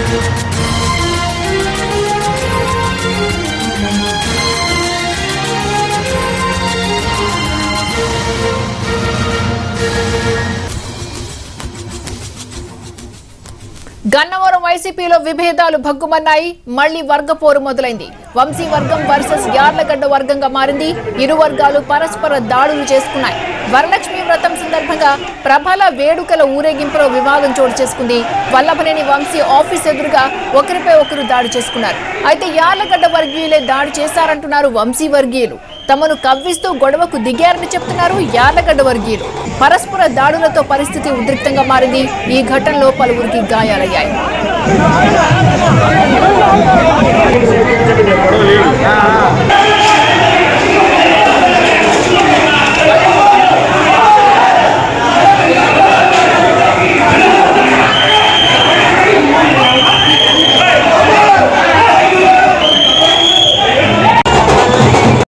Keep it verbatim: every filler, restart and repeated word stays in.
గన్నవరం వైసీపీలో విభేదాలు భగ్గుమన్నాయి. మళ్లీ వర్గపోరు మొదలైంది. వంశీ వర్గం వర్సెస్ యార్లగడ్డ వర్గంగా మారింది. ఇరు వర్గాలు పరస్పర దాడులు చేసుకున్నాయి. వరలక్ష్మి వ్రతం సందర్భంగా ప్రభల వేడుకల ఊరేగింపులో వివాదం చోటు చేసుకుంది. వల్లభనేని వంశీ ఆఫీస్ ఎదురుగా ఒకరిపై ఒకరు దాడి చేసుకున్నారు. అయితే యార్లగడ్డ వర్గీయులే దాడి చేశారంటున్నారు వంశీ వర్గీయులు. తమను కవ్విస్తూ గొడవకు దిగారని చెప్తున్నారు యార్లగడ్డ వర్గీయులు. పరస్పర దాడులతో పరిస్థితి ఉద్రిక్తంగా మారింది. ఈ ఘటనలో పలువురికి గాయాలయ్యాయి. Yeah.